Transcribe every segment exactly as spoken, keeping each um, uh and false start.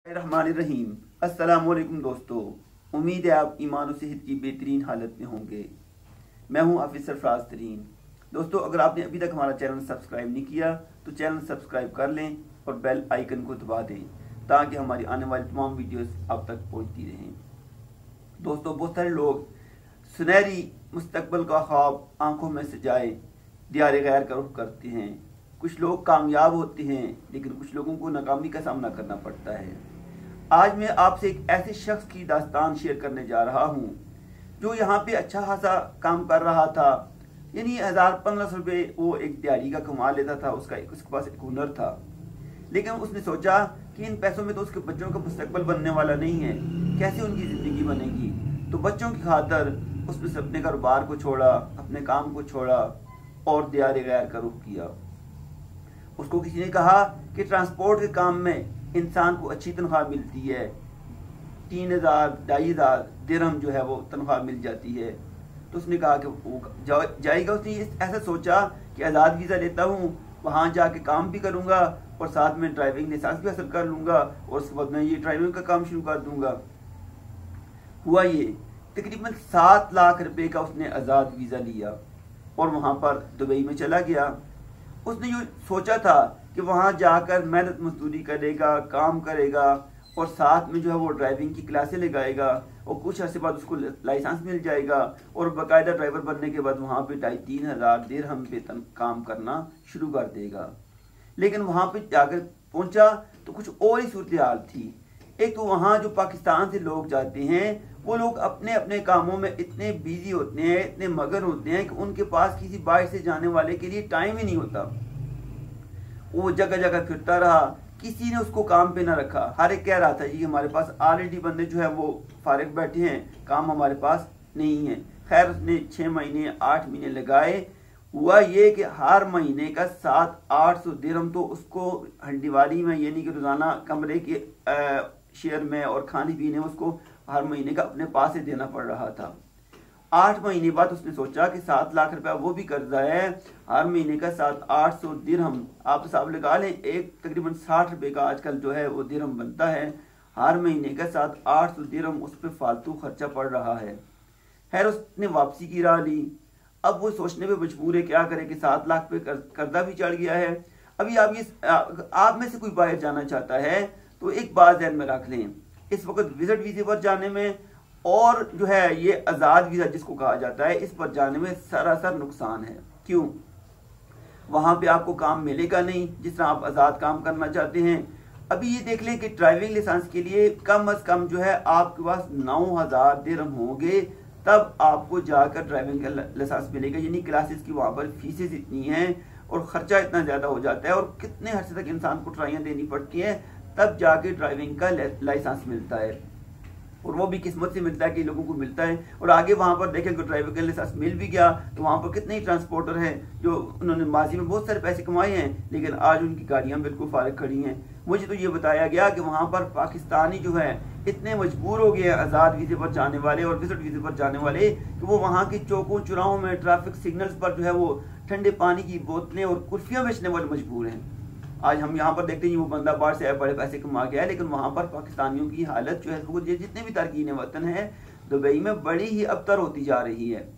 रहमानिर्रहीम। अस्सलाम वालेकुम दोस्तों, उम्मीद है आप ईमान और सेहत की बेहतरीन हालत में होंगे। मैं हूं हाफिज सरफराज तरीन। दोस्तों, अगर आपने अभी तक हमारा चैनल सब्सक्राइब नहीं किया तो चैनल सब्सक्राइब कर लें और बेल आइकन को दबा दें ताकि हमारी आने वाली तमाम वीडियोस आप तक पहुंचती रहें। दोस्तों, बहुत सारे लोग सुनहरी मुस्तकबल का ख्वाब आंखों में सजाए दियारे गैर का रुख करते हैं। कुछ लोग कामयाब होते हैं लेकिन कुछ लोगों को नाकामी का सामना करना पड़ता है। आज मैं आपसे एक ऐसे शख्स की दास्तान शेयर करने जा रहा हूँ जो यहाँ पे अच्छा खासा काम कर रहा था, यानी हजार पंद्रह सौ रुपये वो एक दिहाड़ी का कमा लेता था। उसका उसके पास एक हुनर था, लेकिन उसने सोचा कि इन पैसों में तो उसके बच्चों का मुस्तकबल बनने वाला नहीं है, कैसे उनकी ज़िंदगी बनेगी। तो बच्चों की खातर उसने अपने कारोबार को छोड़ा, अपने काम को छोड़ा और दियारे गैर का रुख किया। उसको किसी ने कहा कि ट्रांसपोर्ट के काम में इंसान को अच्छी तनख्वाह मिलती है, तीन हजार ढाई हजार दिरहम जो है वो तनख्वाह मिल जाती है। तो उसने कहा कि वो जा, जाएगा। उसने ऐसा सोचा कि आज़ाद वीज़ा लेता हूँ, वहाँ जाके काम भी करूँगा और साथ में ड्राइविंग लाइसेंस भी हासिल कर लूँगा और उसके बाद मैं ये ड्राइविंग का काम शुरू कर दूँगा। हुआ ये, तकरीबन सात लाख रुपए का उसने आज़ाद वीज़ा लिया और वहाँ पर दुबई में चला गया। उसने जो सोचा था कि वहाँ जाकर मेहनत मजदूरी करेगा, काम करेगा और साथ में जो है वो ड्राइविंग की क्लासें लगाएगा और कुछ अर्से बाद उसको लाइसेंस मिल जाएगा और बाकायदा ड्राइवर बनने के बाद वहाँ पे ढाई तीन हज़ार दिरहम पे काम करना शुरू कर देगा। लेकिन वहाँ पे जाकर पहुँचा तो कुछ और ही सूरत हाल थी। एक तो वहाँ जो पाकिस्तान से लोग जाते हैं वो लोग अपने अपने कामों में इतने बिजी होते हैं, इतने मगन होते हैं कि उनके पास किसी बाहर से जाने वाले के लिए टाइम ही नहीं होता। वो जगह जगह फिरता रहा, किसी ने उसको काम पे ना रखा। हर एक कह रहा था जी हमारे पास ऑलरेडी बंदे जो है वो फारिग बैठे हैं, काम हमारे पास नहीं है। खैर उसने छः महीने आठ महीने लगाए। हुआ ये कि हर महीने का सात आठ सौ दिरहम तो उसको हंडीवारी में, यानी कि रोजाना कमरे के शेयर में और खाने पीने में उसको हर महीने का अपने पास से देना पड़ रहा था। आठ महीने बाद उसने सोचा कि सात लाख रुपया वो भी कर्जा है, हर महीने का सात आठ सौ दिरहम आप हिसाब लगा लें, एक तकरीबन साठ रुपए का आजकल जो है वो दिरहम बनता है। हर महीने का सात आठ सौ दिरहम उस पर फालतू खर्चा पड़ रहा है। खैर उसने वापसी की राह ली। अब वो सोचने पे मजबूर है क्या करे कि सात लाख पे कर्जा भी चढ़ गया है। अभी आप ये आप में से कोई बाहर जाना चाहता है तो एक बात ध्यान में रख लें, इस वक्त विजिट वीजे पर जाने में और जो है ये आज़ाद वीज़ा जिसको कहा जाता है इस पर जाने में सरासर नुकसान है। क्यों? वहाँ पे आपको काम मिलेगा नहीं जिस तरह आप आज़ाद काम करना चाहते हैं। अभी ये देख लें कि ड्राइविंग लाइसेंस के लिए कम अज कम जो है आपके पास नौ हज़ार दिरहम होंगे तब आपको जाकर ड्राइविंग का लाइसेंस मिलेगा। यानी क्लासेस की वहाँ पर फीसेस इतनी हैं और ख़र्चा इतना ज़्यादा हो जाता है और कितने हद तक इंसान को ट्राइयाँ देनी पड़ती हैं तब जाके ड्राइविंग का लाइसेंस मिलता है। और वो भी किस्मत से मिलता है कि लोगों को मिलता है। और आगे वहाँ पर देखें कि ड्राइवर के लाइसेंस मिल भी गया तो वहाँ पर कितने ही ट्रांसपोर्टर हैं जो उन्होंने माजी में बहुत सारे पैसे कमाए हैं लेकिन आज उनकी गाड़ियाँ बिल्कुल फारिग खड़ी हैं। मुझे तो ये बताया गया कि वहाँ पर पाकिस्तानी जो है इतने मजबूर हो गए हैं आज़ाद वीज़े पर जाने वाले और विजिट वीज़े पर जाने वाले कि वो वहाँ के चौकों चौराहों में ट्रैफिक सिग्नल्स पर जो है वो ठंडे पानी की बोतलें और कुल्फियाँ बेचने वाले मजबूर हैं। आज हम यहाँ पर देखते हैं वो बंदा बाहर से बड़े पैसे कमा गया है, लेकिन वहाँ पर पाकिस्तानियों की हालत जो है वो जितने भी तारकीन वतन है दुबई में बड़ी ही अबतर होती जा रही है।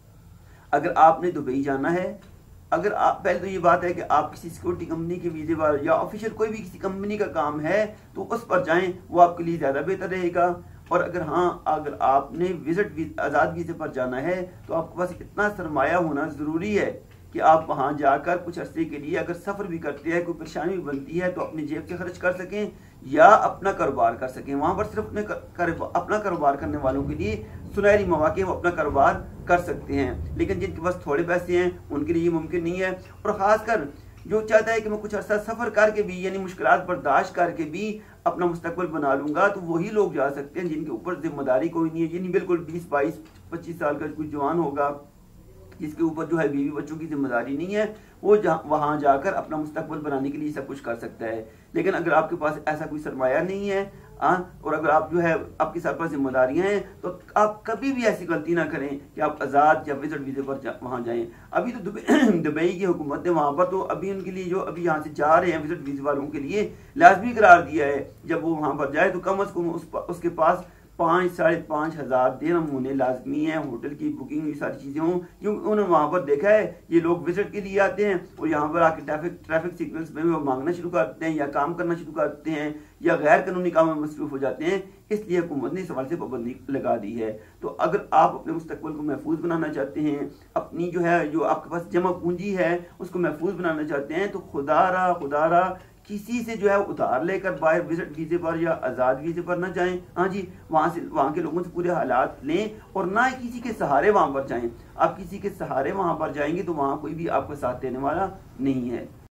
अगर आपने दुबई जाना है, अगर आप पहले तो ये बात है कि आप किसी सिक्योरिटी कंपनी के वीजे पर या ऑफिशियल कोई भी किसी कंपनी का काम है तो उस पर जाएं, वो आपके लिए ज़्यादा बेहतर रहेगा। और अगर हाँ अगर आपने विजिट आज़ाद वीज़े पर जाना है तो आपके पास इतना सरमाया होना ज़रूरी है कि आप वहाँ जाकर कुछ अरसे के लिए अगर सफ़र भी करते हैं, कोई परेशानी भी बनती है तो अपनी जेब से खर्च कर सकें या अपना कारोबार कर सकें। वहाँ पर सिर्फ अपने कर, अपना कारोबार करने वालों के लिए सुनहरी मौके वो अपना कारोबार कर सकते हैं, लेकिन जिनके पास थोड़े पैसे हैं उनके लिए मुमकिन नहीं है। और ख़ासकर जो चाहता है कि मैं कुछ अर्सा सफ़र करके भी यानी मुश्किलात बर्दाश्त करके भी अपना मुस्तकबिल बना लूँगा तो वही लोग जा सकते हैं जिनके ऊपर जिम्मेदारी कोई नहीं है। यानी बिल्कुल बीस बाईस पच्चीस साल का कोई जवान होगा जिसके ऊपर जो है बीवी बच्चों की जिम्मेदारी नहीं है, वो जा, वहाँ जाकर अपना मुस्तकबिल बनाने के लिए सब कुछ कर सकता है। लेकिन अगर आपके पास ऐसा कोई सरमाया नहीं है, हाँ, और अगर आप जो है आपकी सर पर जिम्मेदारियां हैं तो आप कभी भी ऐसी गलती ना करें कि आप आज़ाद या विजिट वीज़े पर जा, वहाँ जाएं। अभी तो दुबई दुबई की हुकूमत ने वहाँ पर तो अभी उनके लिए जो अभी यहाँ से जा रहे हैं विजिट वीज़े वालों के लिए लाजमी करार दिया है, जब वो वहाँ पर जाए तो कम अज़ कम उस, उसके पास पाँच साढ़े पाँच हज़ार दिरहम होने लाजमी है, होटल की बुकिंग, ये सारी चीज़ें हों, क्योंकि उन्होंने वहाँ पर देखा है ये लोग विजिट के लिए आते हैं और यहाँ पर आके ट्रैफिक ट्रैफिक सिग्नल्स में वो मांगना शुरू करते हैं या काम करना शुरू करते हैं या गैर कानूनी काम में मसरूफ हो जाते हैं। इसलिए हुकूमत ने इस सवाल से पाबंदी लगा दी है। तो अगर आप अपने मुस्तकबिल को महफूज बनाना चाहते हैं, अपनी जो है जो आपके पास जमा पूंजी है उसको महफूज बनाना चाहते हैं, तो खुदारा खुदारा किसी से जो है उधार लेकर बाहर विजिट वीजे पर या आज़ाद वीजे पर ना जाएं। हाँ जी, वहाँ से वहाँ के लोगों से पूरे हालात लें और ना ही किसी के सहारे वहाँ पर जाएं। आप किसी के सहारे वहाँ पर जाएंगे तो वहाँ कोई भी आपका साथ देने वाला नहीं है।